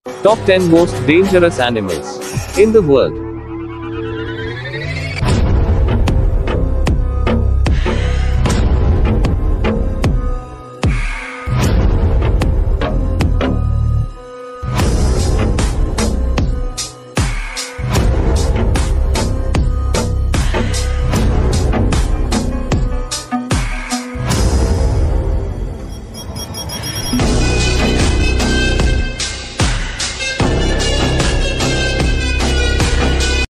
Top 10 most dangerous animals in the world.